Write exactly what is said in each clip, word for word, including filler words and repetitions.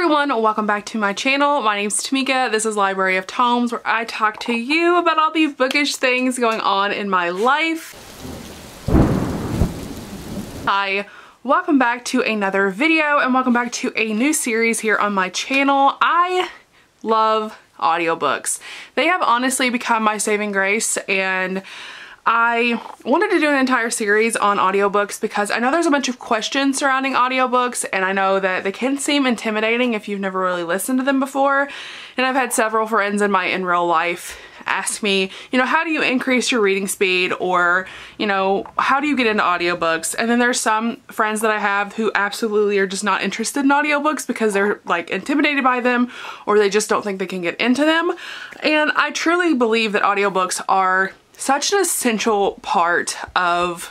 everyone, welcome back to my channel. My name's Tamika. This is Library of Tomes, where I talk to you about all these bookish things going on in my life. Hi, welcome back to another video and welcome back to a new series here on my channel. I love audiobooks. They have honestly become my saving grace, and I wanted to do an entire series on audiobooks because I know there's a bunch of questions surrounding audiobooks, and I know that they can seem intimidating if you've never really listened to them before. And I've had several friends in my in real life ask me, you know, how do you increase your reading speed, or, you know, how do you get into audiobooks? And then there's some friends that I have who absolutely are just not interested in audiobooks because they're like intimidated by them, or they just don't think they can get into them. And I truly believe that audiobooks are such an essential part of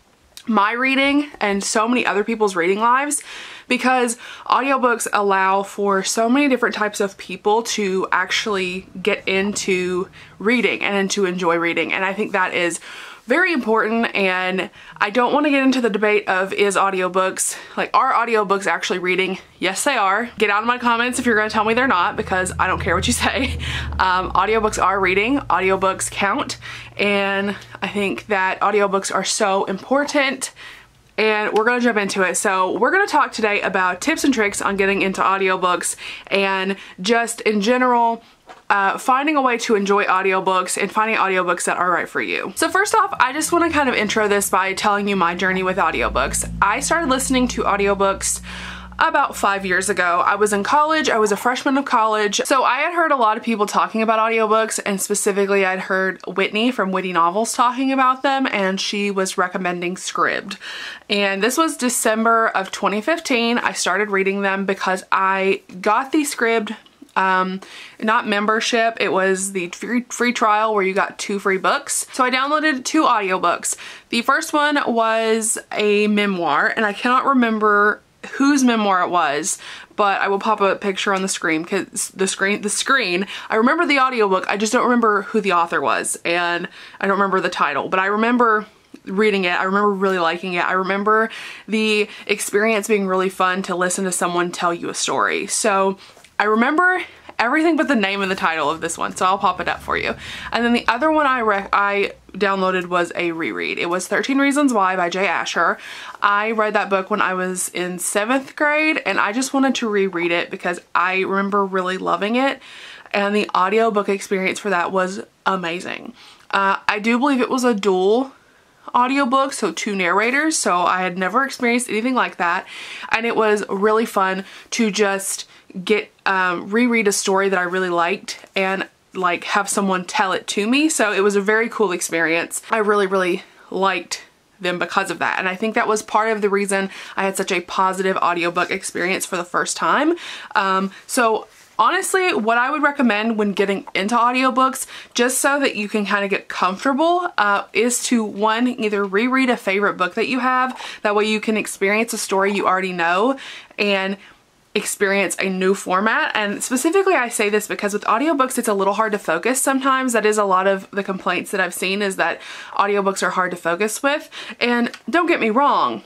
my reading and so many other people's reading lives, because audiobooks allow for so many different types of people to actually get into reading and to enjoy reading. And I think that is very important, and I don't want to get into the debate of is audiobooks, like, are audiobooks actually reading? Yes, they are. Get out of my comments if you're going to tell me they're not, because I don't care what you say. Um, audiobooks are reading. Audiobooks count, and I think that audiobooks are so important, and we're going to jump into it. So we're going to talk today about tips and tricks on getting into audiobooks, and just in general, Uh, finding a way to enjoy audiobooks and finding audiobooks that are right for you. So first off, I just want to kind of intro this by telling you my journey with audiobooks. I started listening to audiobooks about five years ago. I was in college. I was a freshman of college. So I had heard a lot of people talking about audiobooks, and specifically I'd heard Whitney from Witty Novels talking about them, and she was recommending Scribd. And this was December of twenty fifteen. I started reading them because I got the Scribd um not membership, it was the free, free trial where you got two free books. So I downloaded two audiobooks. The first one was a memoir, and I cannot remember whose memoir it was, but I will pop a picture on the screen because the screen the screen I remember the audiobook, I just don't remember who the author was, and I don't remember the title, but I remember reading it. I remember really liking it. I remember the experience being really fun to listen to someone tell you a story. So I remember everything but the name and the title of this one, so I'll pop it up for you. And then the other one I rec I downloaded was a reread. It was thirteen Reasons Why by Jay Asher. I read that book when I was in seventh grade, and I just wanted to reread it because I remember really loving it, and the audiobook experience for that was amazing. Uh, I do believe it was a dual audiobook, so two narrators, so I had never experienced anything like that, and it was really fun to just get um, reread a story that I really liked and like have someone tell it to me. So it was a very cool experience. I really really liked them because of that, and I think that was part of the reason I had such a positive audiobook experience for the first time. Um, so honestly, what I would recommend when getting into audiobooks, just so that you can kind of get comfortable, uh, is to, one, either reread a favorite book that you have. That way you can experience a story you already know and experience a new format. And specifically I say this because with audiobooks it's a little hard to focus sometimes. That is a lot of the complaints that I've seen, is that audiobooks are hard to focus with. And don't get me wrong,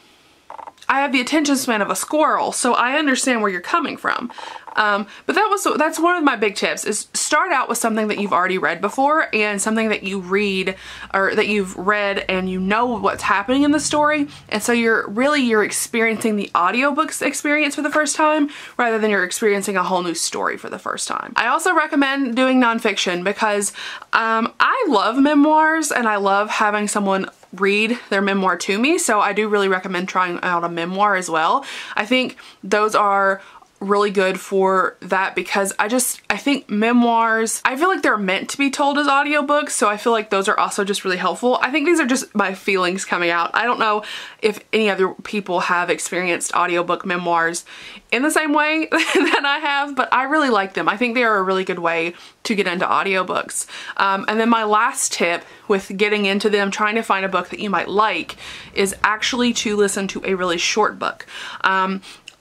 I have the attention span of a squirrel, so I understand where you're coming from. Um, but that was that's one of my big tips, is start out with something that you've already read before, and something that you read or that you've read and you know what's happening in the story, and so you're really you're experiencing the audiobooks experience for the first time rather than you're experiencing a whole new story for the first time. I also recommend doing nonfiction because um, I love memoirs and I love having someone read their memoir to me, so I do really recommend trying out a memoir as well. I think those are really good for that because I just I think memoirs, I feel like they're meant to be told as audiobooks, so I feel like those are also just really helpful. I think these are just my feelings coming out. I don't know if any other people have experienced audiobook memoirs in the same way that I have, but I really like them. I think they are a really good way to get into audiobooks. Um, and then my last tip with getting into them, trying to find a book that you might like, is actually to listen to a really short book. Um,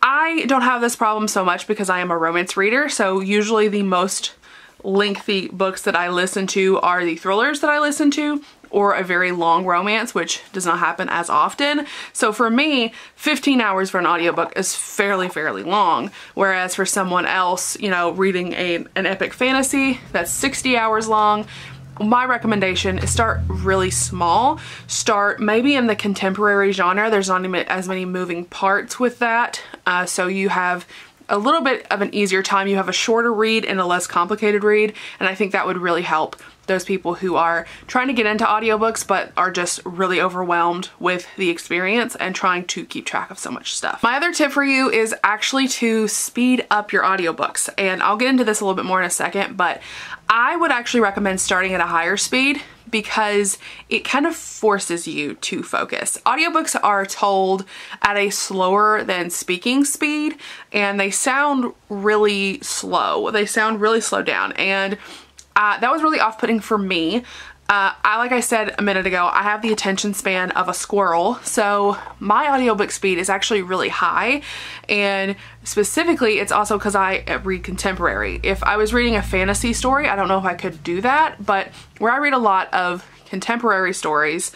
I don't have this problem so much because I am a romance reader, so usually the most lengthy books that I listen to are the thrillers that I listen to. or a very long romance, which does not happen as often. So for me, fifteen hours for an audiobook is fairly, fairly long. Whereas for someone else, you know, reading a, an epic fantasy that's sixty hours long, my recommendation is start really small. Start maybe in the contemporary genre. There's not even as many moving parts with that. Uh, so you have a little bit of an easier time. You have a shorter read and a less complicated read. And I think that would really help those people who are trying to get into audiobooks but are just really overwhelmed with the experience and trying to keep track of so much stuff. My other tip for you is actually to speed up your audiobooks. And I'll get into this a little bit more in a second, but I would actually recommend starting at a higher speed because it kind of forces you to focus. Audiobooks are told at a slower than speaking speed, and they sound really slow. They sound really slowed down, and uh, that was really off-putting for me. Uh, I, like I said a minute ago, I have the attention span of a squirrel, so my audiobook speed is actually really high, and specifically it's also because I read contemporary. If I was reading a fantasy story, I don't know if I could do that, but where I read a lot of contemporary stories,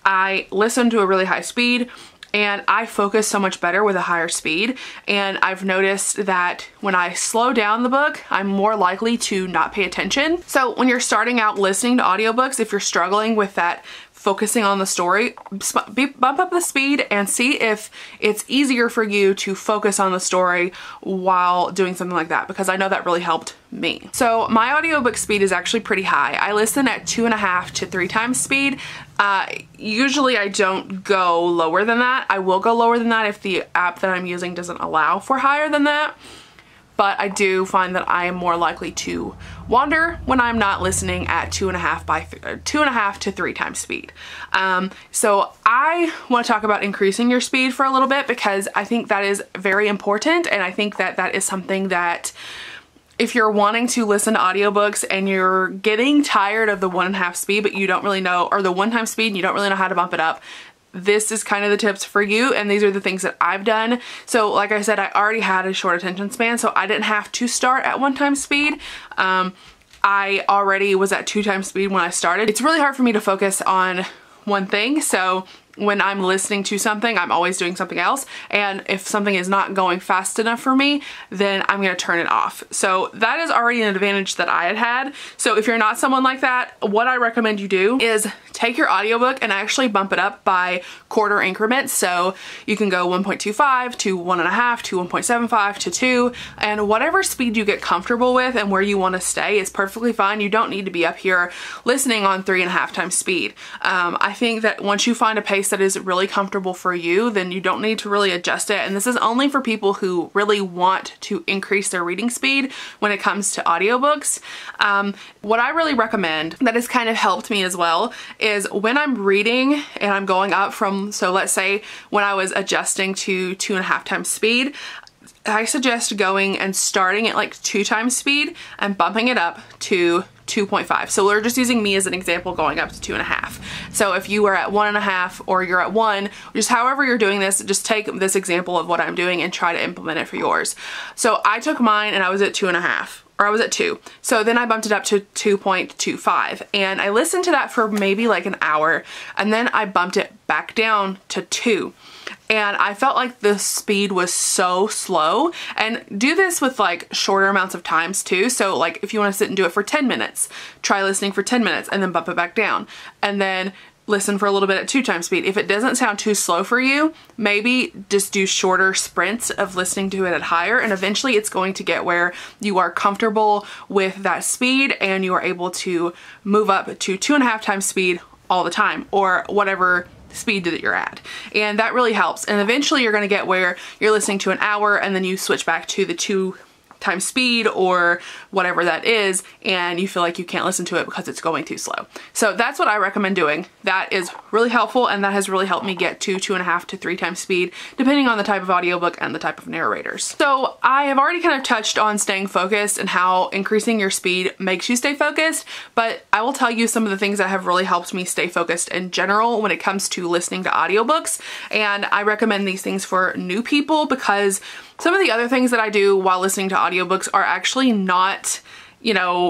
I listen to a really high speed, and I focus so much better with a higher speed. And I've noticed that when I slow down the book, I'm more likely to not pay attention. So when you're starting out listening to audiobooks, if you're struggling with that focusing on the story, bump up the speed and see if it's easier for you to focus on the story while doing something like that, because I know that really helped me. So my audiobook speed is actually pretty high. I listen at two and a half to three times speed. Uh, usually I don't go lower than that. I will go lower than that if the app that I'm using doesn't allow for higher than that. But I do find that I am more likely to wander when I'm not listening at two and a half by th two and a half to three times speed. Um, so I want to talk about increasing your speed for a little bit, because I think that is very important, and I think that that is something that if you're wanting to listen to audiobooks and you're getting tired of the one and a half speed, but you don't really know, or the one time speed and you don't really know how to bump it up, this is kind of the tips for you, and these are the things that I've done. So like I said, I already had a short attention span, so I didn't have to start at one time speed. Um, I already was at two times speed when I started. It's really hard for me to focus on one thing, so when I'm listening to something, I'm always doing something else, and if something is not going fast enough for me, then I'm gonna turn it off. So that is already an advantage that I had had. So if you're not someone like that, what I recommend you do is take your audiobook and actually bump it up by quarter increments. So you can go one point two five to one and a half to one point seven five to two, and whatever speed you get comfortable with and where you want to stay is perfectly fine. You don't need to be up here listening on three and a half times speed. Um, I think that once you find a pace that is really comfortable for you, then you don't need to really adjust it. And this is only for people who really want to increase their reading speed when it comes to audiobooks. Um, what I really recommend that has kind of helped me as well is when I'm reading and I'm going up from, so let's say when I was adjusting to two and a half times speed, I suggest going and starting at like two times speed and bumping it up to two point five. So we're just using me as an example, going up to two and a half. So if you are at one and a half or you're at one, just however you're doing this, just take this example of what I'm doing and try to implement it for yours. So I took mine and I was at two and a half. Or I was at two. So then I bumped it up to two point two five, and I listened to that for maybe like an hour, and then I bumped it back down to two. And I felt like the speed was so slow. And do this with like shorter amounts of times too. So like if you want to sit and do it for ten minutes, try listening for ten minutes and then bump it back down. And then listen for a little bit at two times speed. If it doesn't sound too slow for you, maybe just do shorter sprints of listening to it at higher, and eventually it's going to get where you are comfortable with that speed and you are able to move up to two and a half times speed all the time, or whatever speed that you're at. And that really helps. And eventually you're going to get where you're listening to an hour and then you switch back to the two times speed or whatever that is, and you feel like you can't listen to it because it's going too slow. So that's what I recommend doing. That is really helpful, and that has really helped me get to two and a half to three times speed, depending on the type of audiobook and the type of narrators. So I have already kind of touched on staying focused and how increasing your speed makes you stay focused, but I will tell you some of the things that have really helped me stay focused in general when it comes to listening to audiobooks. And I recommend these things for new people, because some of the other things that I do while listening to audiobooks are actually not, you know,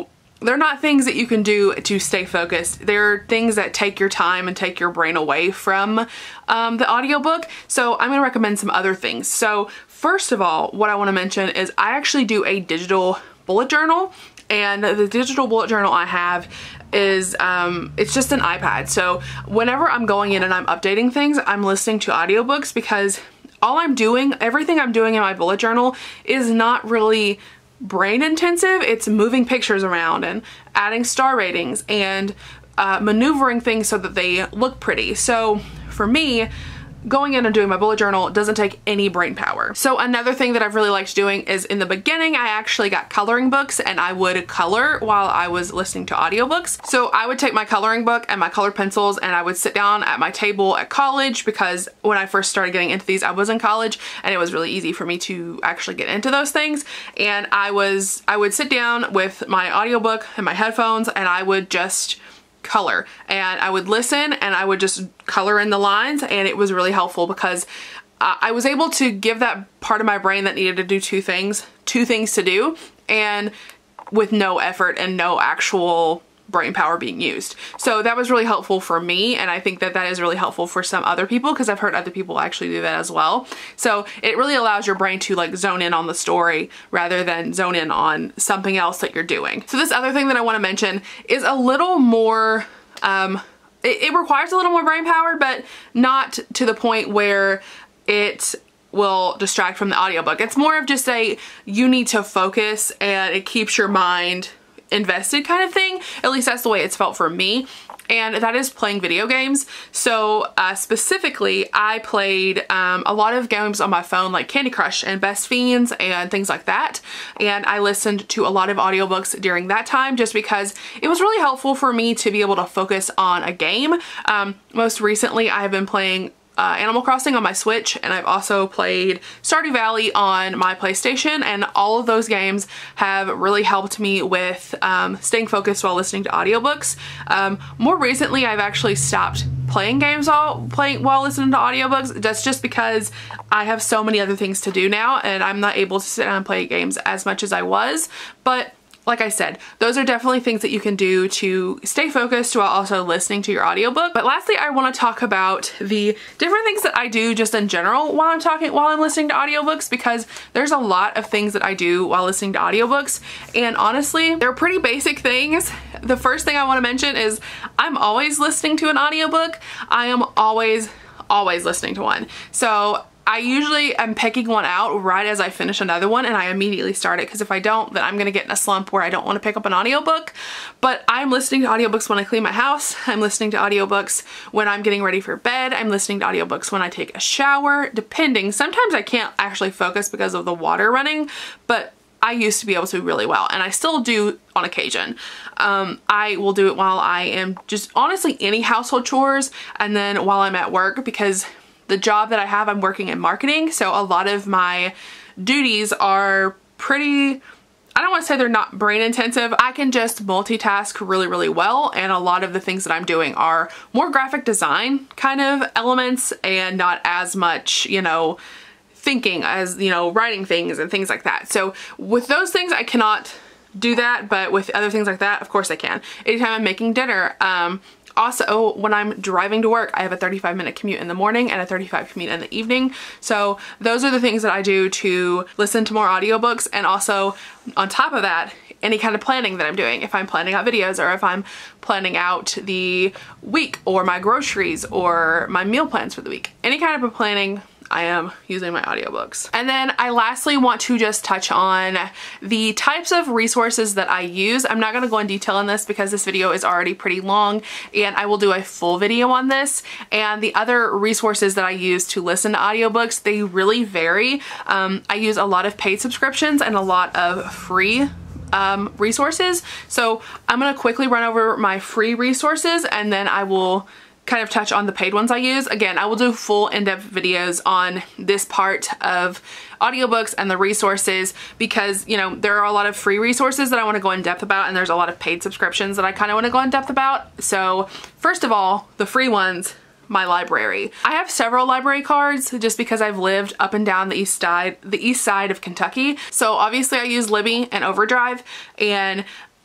they're not things that you can do to stay focused. They're things that take your time and take your brain away from um, the audiobook. So I'm gonna recommend some other things. So first of all, what I wanna mention is I actually do a digital bullet journal, and the digital bullet journal I have is, um, it's just an iPad. So whenever I'm going in and I'm updating things, I'm listening to audiobooks, because all I'm doing, everything I'm doing in my bullet journal is not really brain intensive. It's moving pictures around and adding star ratings and uh, maneuvering things so that they look pretty. So for me, going in and doing my bullet journal doesn't take any brain power. So another thing that I've really liked doing is, in the beginning, I actually got coloring books, and I would color while I was listening to audiobooks. So I would take my coloring book and my colored pencils, and I would sit down at my table at college, because when I first started getting into these, I was in college, and it was really easy for me to actually get into those things. And I was, I would sit down with my audiobook and my headphones, and I would just color, and I would listen, and I would just color in the lines, and it was really helpful, because uh, I was able to give that part of my brain that needed to do two things, two things to do, and with no effort and no actual brain power being used. So that was really helpful for me, and I think that that is really helpful for some other people, because I've heard other people actually do that as well. So it really allows your brain to like zone in on the story rather than zone in on something else that you're doing. So this other thing that I want to mention is a little more, um, it, it requires a little more brain power, but not to the point where it will distract from the audiobook. It's more of just a, you need to focus and it keeps your mind invested kind of thing. At least that's the way it's felt for me. And that is playing video games. So uh, specifically, I played um, a lot of games on my phone, like Candy Crush and Best Fiends and things like that. And I listened to a lot of audiobooks during that time, just because it was really helpful for me to be able to focus on a game. Um, most recently, I have been playing Uh, Animal Crossing on my Switch, and I've also played Stardew Valley on my PlayStation, and all of those games have really helped me with um, staying focused while listening to audiobooks. Um, more recently, I've actually stopped playing games while, playing, while listening to audiobooks. That's just because I have so many other things to do now, and I'm not able to sit down and play games as much as I was. But like I said, those are definitely things that you can do to stay focused while also listening to your audiobook. But lastly, I want to talk about the different things that I do just in general while I'm talking, while I'm listening to audiobooks, because there's a lot of things that I do while listening to audiobooks. And honestly, they're pretty basic things. The first thing I want to mention is I'm always listening to an audiobook. I am always, always listening to one. So I usually am picking one out right as I finish another one, and I immediately start it, because if I don't, then I'm gonna get in a slump where I don't want to pick up an audiobook. But I'm listening to audiobooks when I clean my house. I'm listening to audiobooks when I'm getting ready for bed. I'm listening to audiobooks when I take a shower, depending. Sometimes I can't actually focus because of the water running, but I used to be able to really well, and I still do on occasion. Um, I will do it while I am just honestly any household chores, and then while I'm at work, because the job that I have, I'm working in marketing, so a lot of my duties are pretty, I don't want to say they're not brain intensive. I can just multitask really, really well, and a lot of the things that I'm doing are more graphic design kind of elements and not as much, you know, thinking as, you know, writing things and things like that. So with those things, I cannot do that, but with other things like that, of course I can. Anytime I'm making dinner, um, also, when I'm driving to work, I have a thirty-five minute commute in the morning and a thirty-five commute in the evening. So those are the things that I do to listen to more audiobooks. And also on top of that, any kind of planning that I'm doing. If I'm planning out videos, or if I'm planning out the week, or my groceries, or my meal plans for the week, any kind of planning, I am using my audiobooks. And then I lastly want to just touch on the types of resources that I use. I'm not gonna go in detail on this because this video is already pretty long, and I will do a full video on this. And the other resources that I use to listen to audiobooks, they really vary. Um, I use a lot of paid subscriptions and a lot of free um, resources. So I'm gonna quickly run over my free resources, and then I will kind of touch on the paid ones I use. Again, I will do full in-depth videos on this part of audiobooks and the resources, because, you know, there are a lot of free resources that I want to go in depth about, and there's a lot of paid subscriptions that I kind of want to go in depth about. So first of all, the free ones, my library. I have several library cards just because I've lived up and down the east side, the east side of Kentucky. So obviously I use Libby and Overdrive, and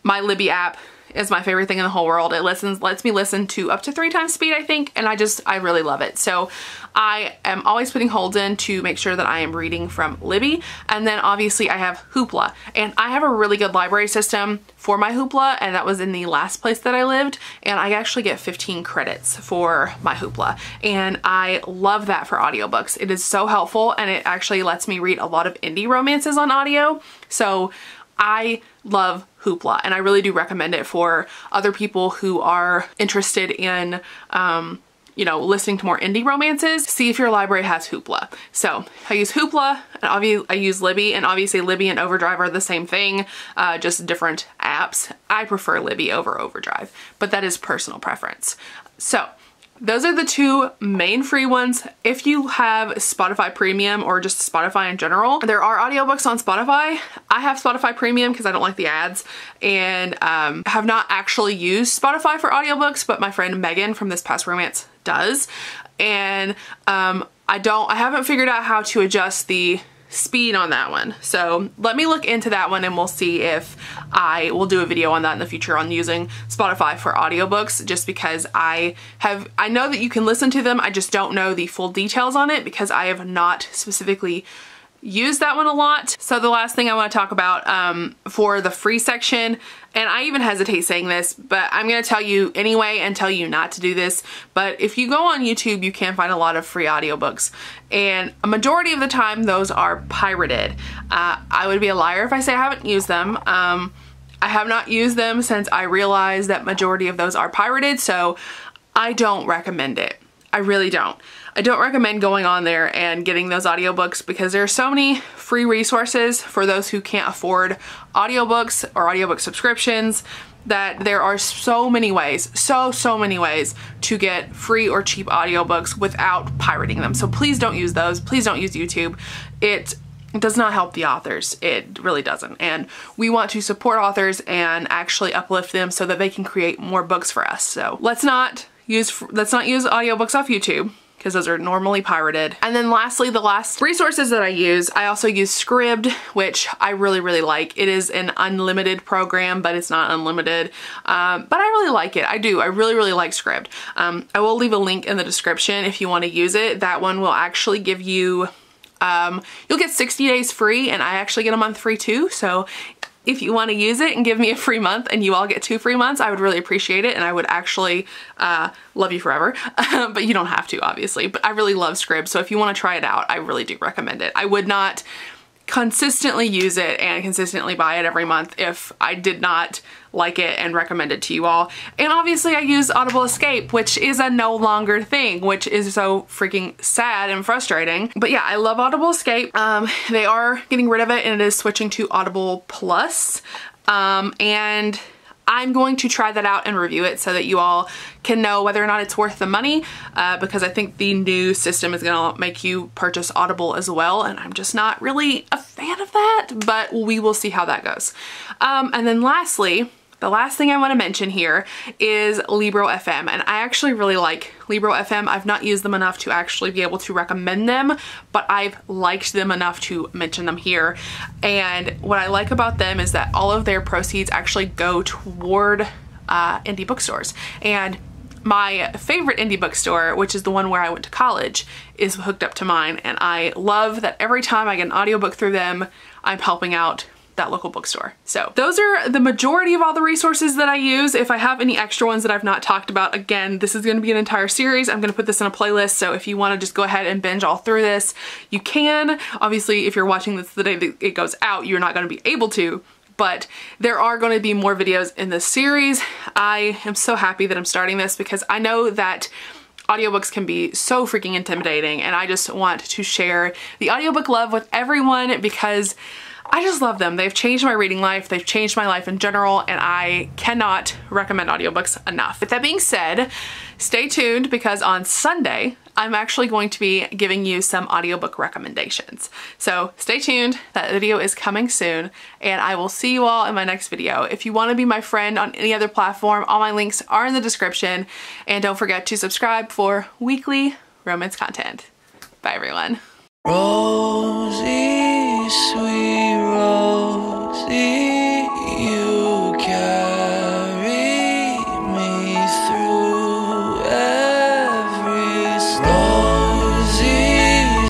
My Libby app is my favorite thing in the whole world. It listens, lets me listen to up to three times speed, I think, and I just, I really love it. So I am always putting holds in to make sure that I am reading from Libby. And then obviously I have Hoopla, and I have a really good library system for my Hoopla, and that was in the last place that I lived, and I actually get fifteen credits for my Hoopla, and I love that for audiobooks. It is so helpful, and it actually lets me read a lot of indie romances on audio. So I love Hoopla, and I really do recommend it for other people who are interested in, um, you know, listening to more indie romances. See if your library has Hoopla. So I use Hoopla, and obviously I use Libby, and obviously Libby and Overdrive are the same thing, uh, just different apps. I prefer Libby over Overdrive, but that is personal preference. So those are the two main free ones. If you have Spotify Premium or just Spotify in general, there are audiobooks on Spotify. I have Spotify Premium because I don't like the ads, and um, have not actually used Spotify for audiobooks, but my friend Megan from This Past Romance does. And um, I don't, I haven't figured out how to adjust the speed on that one. So let me look into that one, and we'll see if I will do a video on that in the future on using Spotify for audiobooks, just because I have, I know that you can listen to them. I just don't know the full details on it because I have not specifically used that one a lot. So the last thing I want to talk about um, for the free section, and I even hesitate saying this, but I'm going to tell you anyway and tell you not to do this, but if you go on YouTube, you can find a lot of free audiobooks, and a majority of the time those are pirated. Uh, I would be a liar if I say I haven't used them. Um, I have not used them since I realized that majority of those are pirated, so I don't recommend it. I really don't. I don't recommend going on there and getting those audiobooks because there are so many free resources for those who can't afford audiobooks or audiobook subscriptions, that there are so many ways, so, so many ways to get free or cheap audiobooks without pirating them. So please don't use those. Please don't use YouTube. It It does not help the authors. It really doesn't. And we want to support authors and actually uplift them so that they can create more books for us. So let's not use, let's not use audiobooks off YouTube, because those are normally pirated. And then lastly, the last resources that I use, I also use Scribd, which I really, really like. It is an unlimited program, but it's not unlimited. Um, but I really like it. I do. I really, really like Scribd. Um, I will leave a link in the description if you want to use it. That one will actually give you, um, you'll get sixty days free, and I actually get a month free too. So if you want to use it and give me a free month and you all get two free months, I would really appreciate it, and I would actually uh, love you forever. But you don't have to, obviously. But I really love Scribd, so if you want to try it out, I really do recommend it. I would not consistently use it and consistently buy it every month if I did not like it and recommend it to you all. And obviously I use Audible Escape, which is a no longer thing, which is so freaking sad and frustrating. But yeah, I love Audible Escape. Um, they are getting rid of it, and it is switching to Audible Plus. Um, and I'm going to try that out and review it so that you all can know whether or not it's worth the money, uh, because I think the new system is gonna make you purchase Audible as well, and I'm just not really a fan of that, but we will see how that goes. Um, and then lastly, the last thing I want to mention here is Libro F M, and I actually really like Libro F M. I've not used them enough to actually be able to recommend them, but I've liked them enough to mention them here. And what I like about them is that all of their proceeds actually go toward uh, indie bookstores. And my favorite indie bookstore, which is the one where I went to college, is hooked up to mine, and I love that every time I get an audiobook through them, I'm helping out that local bookstore. So those are the majority of all the resources that I use. If I have any extra ones that I've not talked about, again, this is going to be an entire series. I'm going to put this in a playlist, so if you want to just go ahead and binge all through this, you can. Obviously, if you're watching this the day that it goes out, you're not going to be able to, but there are going to be more videos in this series. I am so happy that I'm starting this because I know that audiobooks can be so freaking intimidating, and I just want to share the audiobook love with everyone because I just love them. They've changed my reading life. They've changed my life in general, and I cannot recommend audiobooks enough. With that being said, stay tuned because on Sunday, I'm actually going to be giving you some audiobook recommendations. So stay tuned. That video is coming soon, and I will see you all in my next video. If you want to be my friend on any other platform, all my links are in the description, and don't forget to subscribe for weekly romance content. Bye, everyone. Oh.